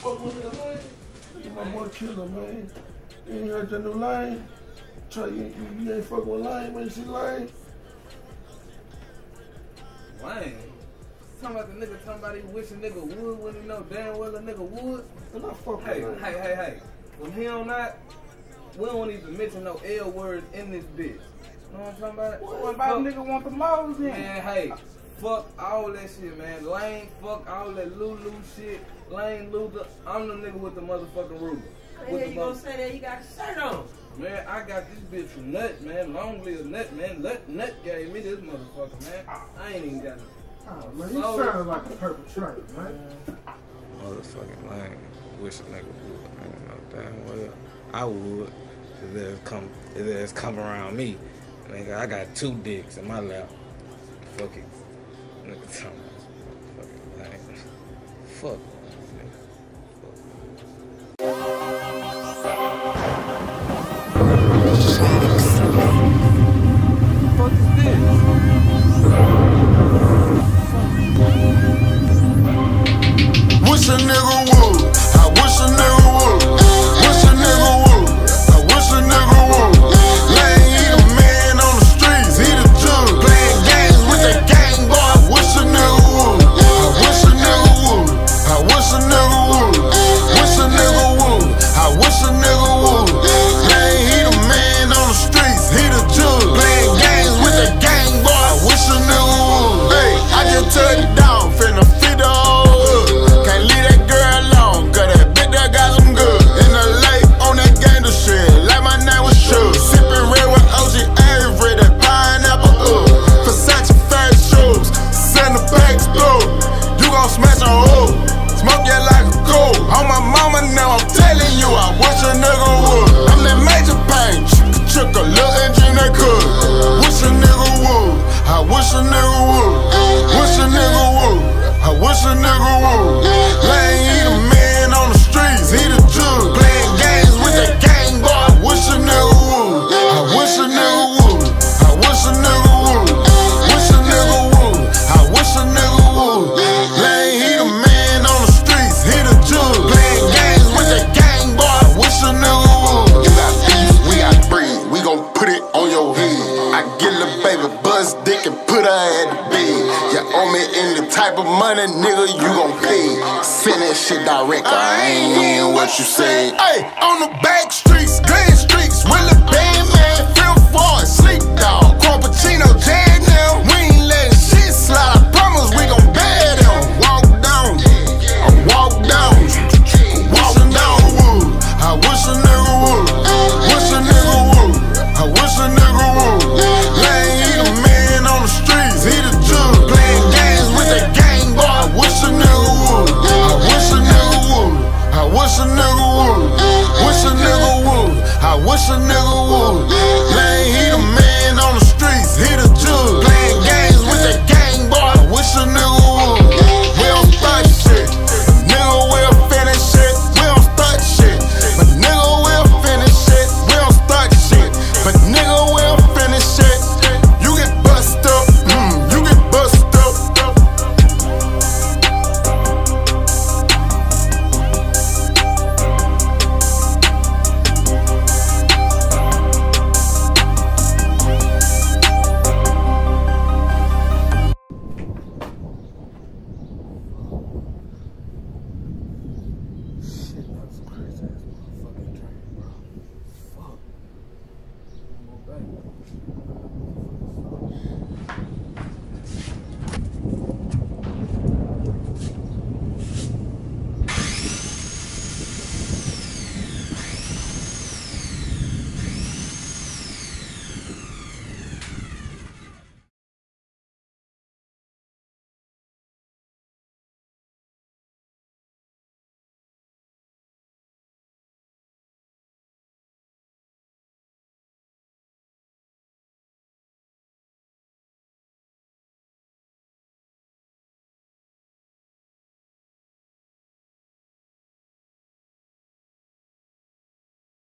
fuck with it, man. You my boy Killer, man. You ain't heard that new line? Try you ain't fucking with Lane, man. You see Lane? Lane? Talking about the nigga talking about he wish a nigga would when he know damn well a nigga would. And I fuck with Hey, Lane. hey. When he on that, we don't even mention no L words in this bitch. You know what I'm talking about? What about nigga want the laws then? Man, hey, fuck all that shit, man. Lane, fuck all that Lulu shit. Lane, Luther, I'm the nigga with the motherfucking ruler. What the hell you gonna say that? You got your shirt on. Man, I got this bitch from Nut, man. Long live Nut, man. Nut gave me this motherfucker, man. I ain't even got it. Oh, man, you sound like a perpetrator, man. Motherfucking Lane. Wish a nigga would. I don't know damn well. I would. If there's come around me. Nigga, I got 2 dicks in my lap. Fuck it. Nigga talking about fucking Lane. Fuck. Wish a nigga would. I wish a nigga would. Wish a nigga would. I wish a nigga would. Lane, he the man on the streets. He the judge. Playing games with that gang boy. I wish a nigga would. I wish a nigga would. I wish a nigga would. Wish a nigga would. I wish a nigga would. Lane, he the man on the streets. He the judge. Playing games with that gang boy. I wish a nigga would. Hey, I just took it down. Finna feed the whole hood. Can't leave that girl alone, cause that bitch that got some good. In the lake, on that gangster shit, like my name was Suge. Sippin' red with OG Avery, that pineapple Versace fat shoes, send the bags through. You gon' smash a hole, smoke ya like a cool. On my mama now, I'm telling you, I wish a nigga would. I'm that major pain, trick a little engine that could. Wish a nigga would, I wish a nigga would. Wish a nigga would, I wish a nigga would. Lane, he the man on the streets, he the judge. Playing games with that gang boy. I wish a nigga would. I wish a nigga would. I wish a nigga would. Wish a nigga would. I wish a nigga would. Lane, he the man on the streets, he the judge. Playing games with that gang boy. I wish a nigga would. You got beef, we got breed. We gon' put it on your head. I get a baby buzz dick and put her at the bed. You owe me any type of money, nigga, you gon' pay. Send that shit direct, I ain't hearing what you say. Hey, on the back streets, grand streets, really bad.